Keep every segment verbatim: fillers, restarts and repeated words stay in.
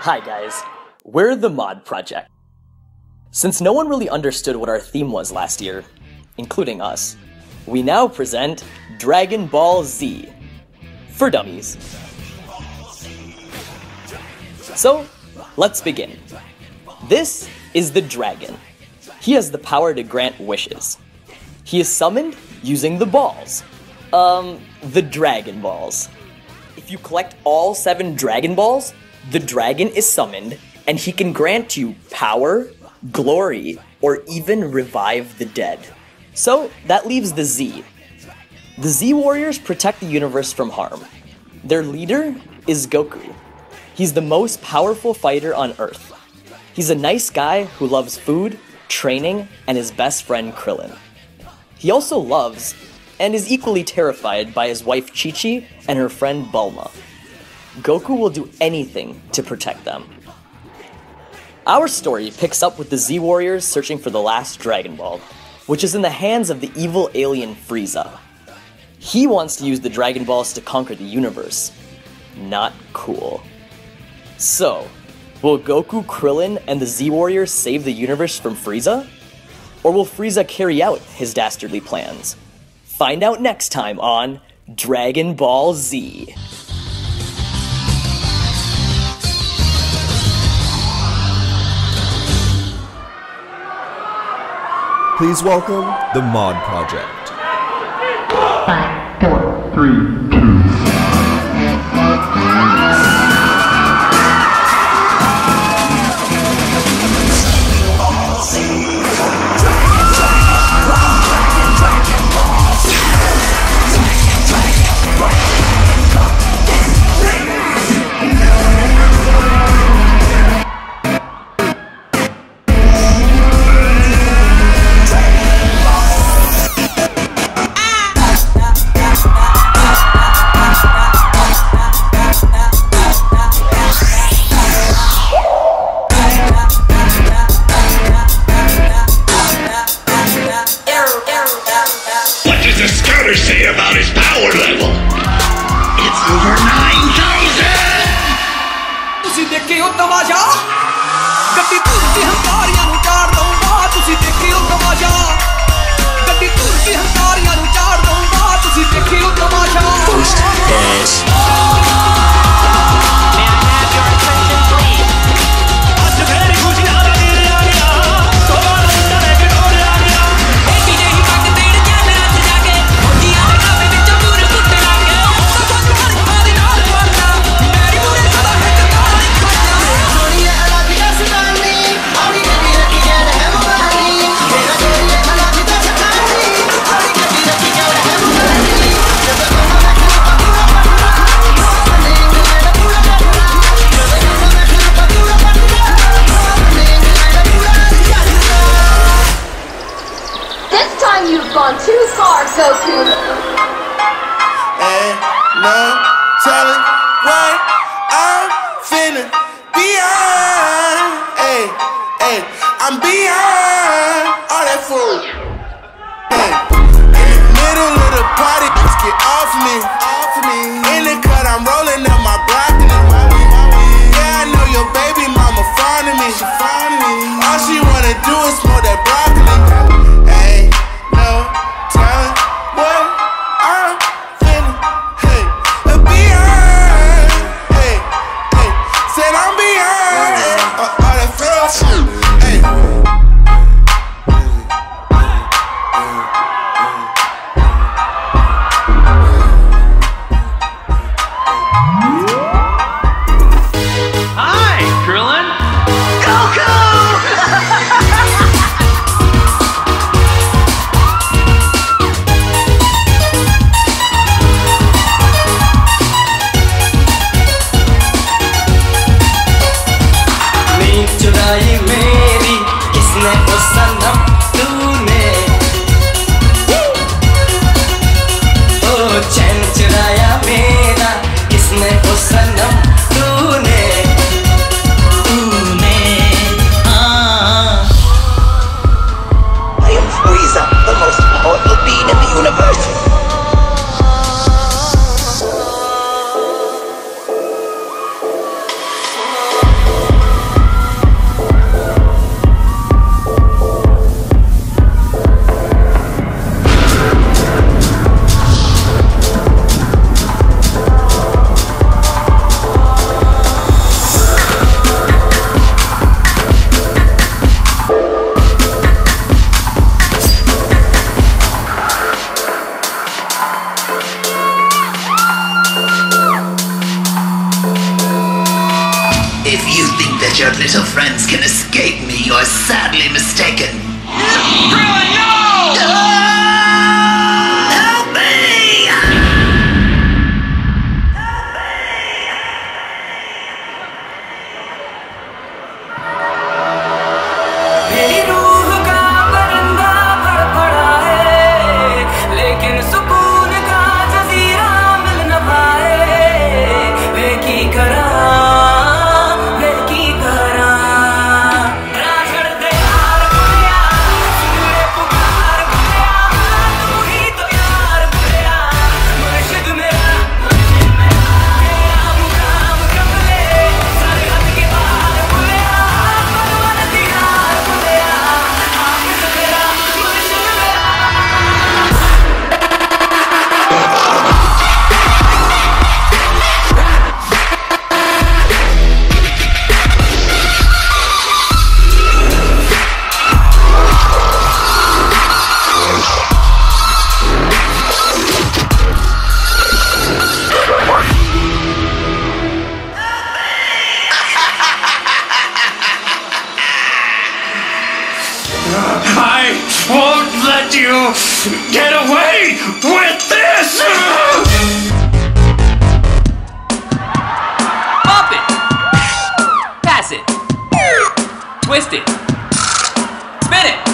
Hi guys, we're the Mod Project. Since no one really understood what our theme was last year, including us, we now present Dragon Ball Z for dummies. So, let's begin. This is the dragon. He has the power to grant wishes. He is summoned using the balls. Um, the Dragon Balls. If you collect all seven Dragon Balls, the dragon is summoned, and he can grant you power, glory, or even revive the dead. So, that leaves the Z. The Z Warriors protect the universe from harm. Their leader is Goku. He's the most powerful fighter on Earth. He's a nice guy who loves food, training, and his best friend Krillin. He also loves, and is equally terrified by his wife Chi-Chi and her friend Bulma. Goku will do anything to protect them. Our story picks up with the Z Warriors searching for the last Dragon Ball, which is in the hands of the evil alien Frieza. He wants to use the Dragon Balls to conquer the universe. Not cool. So, will Goku, Krillin, and the Z Warriors save the universe from Frieza? Or will Frieza carry out his dastardly plans? Find out next time on Dragon Ball Z. Please welcome the Mod Project. Five, four, three, two. Say about his power level. It's over nine thousand! ਤੁਸੀਂ ਦੇਖਿਓ ਤਮਾਸ਼ਾ ਗੱਡੀ ਧੁਰਦੀ ਹੰਕਾਰੀਆਂ ਨੂੰ ਚਾੜ ਦਊਂਗਾ ਤੁਸੀਂ ਦੇਖਿਓ ਤਮਾਸ਼ਾ ਗੱਡੀ ਧੁਰਦੀ ਹੰਕਾਰੀਆਂ ਨੂੰ ਚਾੜ ਦਊਂਗਾ ਤੁਸੀਂ ਦੇਖਿਓ ਤਮਾਸ਼ਾ First pass. May I have your attention, please? ਅੱਜ ਫੇਰ ਖੁਸ਼ੀਆਂ ਦਾ ਦਿਨ ਆ ਗਿਆ ਸੋਹਣਾ ਮੁੰਡਾ ਲੈ ਕੇ ਡੋਰ ਆ ਗਿਆ Baby, they back the day to jam it out the jacket. Odiya the cafe ਵਿੱਚ ਪੂਰੇ ਕੁੱਤੇ ਲੱਗ ਗਏ ਸਭ ਤੋਂ ਹਰ ਪਾਦੀ ਨਾਲ ਪੜਨਾ ਮੇਰੀ ਪੂਰੇ ਸਾਰਾ ਹੈ ਕਤਾਰ ਖਾਣਾ ਥੋੜੀਏ ਅਲੱਗ ਦਸਤਾਨੀ ਆਉਣੀ ਗੱਡੀ ਰੱਖੀ ਜਾਣ ਹੈ ਮੁਬਾਨੀ ਮੇਰਾ ਥੋੜੀਏ ਅਲੱਗ ਦਸਤਾਨੀ ਆਉਣੀ ਗੱਡੀ ਰੱਖੀ ਜਾਣ ਹੈ ਮੁਬਾਨੀ ਜਦੋਂ ਕੋਨਾ ਰੱਖਣਾ ਪੂਰਾ ਪਟਨਾ ਸਨੇ ਮੇਰਾ ਪੂਰਾ ਪਟਨਾ ਜਦੋਂ ਕੋਨਾ ਰੱਖਣਾ ਪੂਰਾ ਪਟਨਾ ਸਨੇ ਮੇਰਾ ਪੂਰਾ Patna This time you've gone too far, Goku. Ain't no telling what I'm finna be on. Hey, hey, I'm beyond all that food. Hey, in the middle of the party, just get off me, off me. In the cut, I'm rolling up my broccoli. Yeah, I know your baby mama fond of me. She fond of me. All she wanna do is smoke that broccoli. Ain't no telling what I'm finna. Hey, beyond. Hey, hey, said I'm beyond. Hey, uh, all that fake shit. Hey. Hi, Krillin. Goku! little friends can escape me, you're sadly mistaken. Krillin, no! Help me! मेरी रूह का परिंदा फड़फड़ा है, लेकिन सुकून का जजीरा मिल न पाए। वे की करा, वे की करा, राजड़ दे यार बुलिया, सुने पुकार बुलिया, तू ही तो यार बुलिया, मुर्शिद मेरा, मुर्शिद मेरा, मेरा मुकाम कब ले, सरहद के पार बुलिया, परवान दीदार बुलिया, हाफिज मेरा, मुर्शिद मेरा। I won't let you get away with this! Bump it! Pass it! Twist it! Spin it!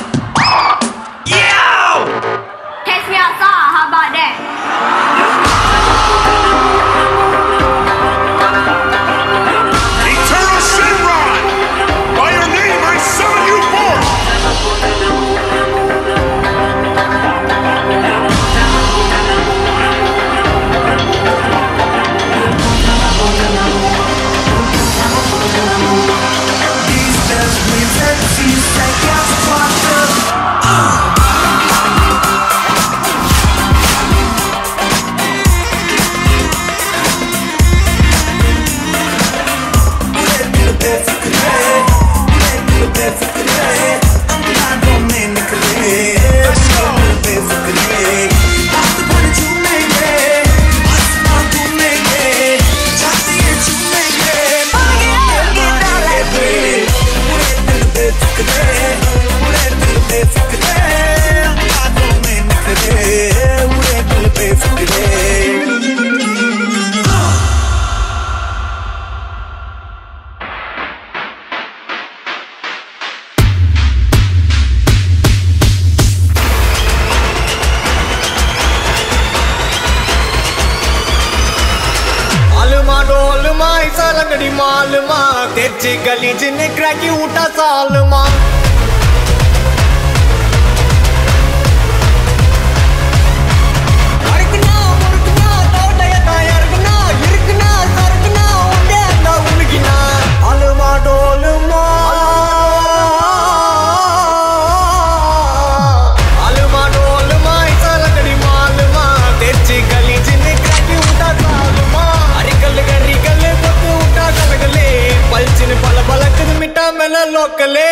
Yow! Catch me outside, how about that? Eternal Shenron! By your name, I summon you forth! लंगड़ी माल मां तेजी गली च निकरा की ऊटा साल मां अड़कना मुड़कना तोड़ा यता यरगना यरगना सरगना उड़े अंदा उलगिना अलमा डोल मां अलमा डोल मां इसा लंगड़ी माल मां तेजी गली च निकरा की ऊटा साल मां अरिकल गरी गल पलचिन पल पलक मिटा मैंने लोकले